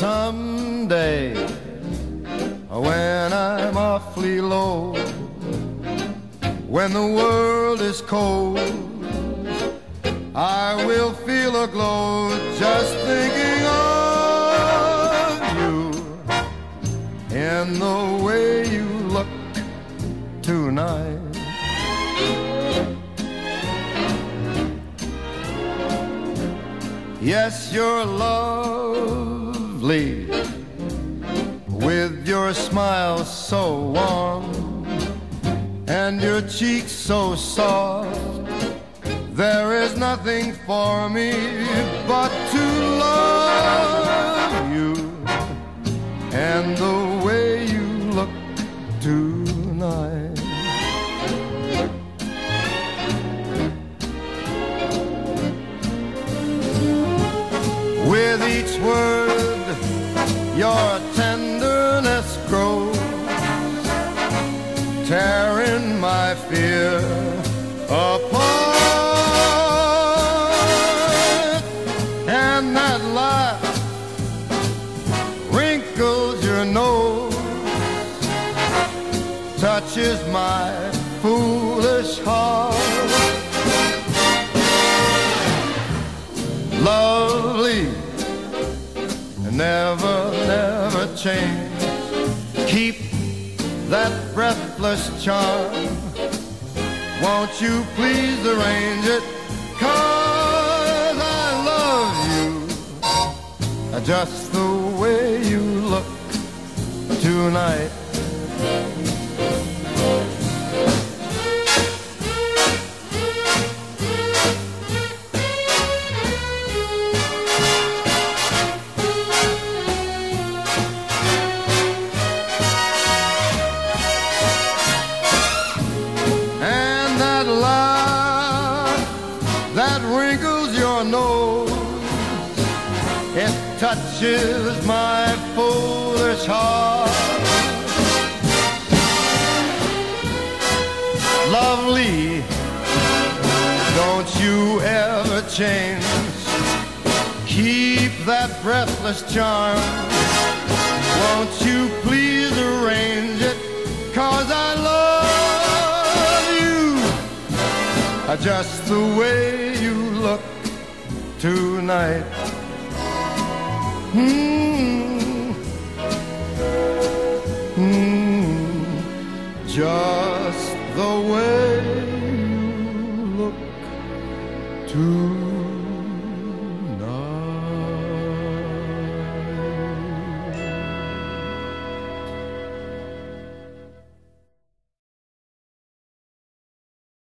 Someday, when I'm awfully low, when the world is cold, I will feel a glow just thinking of you in the way you look tonight. Yes, you're lovely, with your smile so warm and your cheeks so soft. There is nothing for me but to love you and the way you look tonight. With each word, your tenderness grows, tearing my fear apart. And that laugh wrinkles your nose, touches my foolish heart. Lovely, never, never change. Keep that breathless charm. Won't you please arrange it? 'Cause I love you just the way you look tonight. That wrinkles your nose, it touches my foolish heart. Lovely, don't you ever change. Keep that breathless charm. Won't you please arrange it? 'Cause I love you just the way you look tonight. Just the way you look tonight.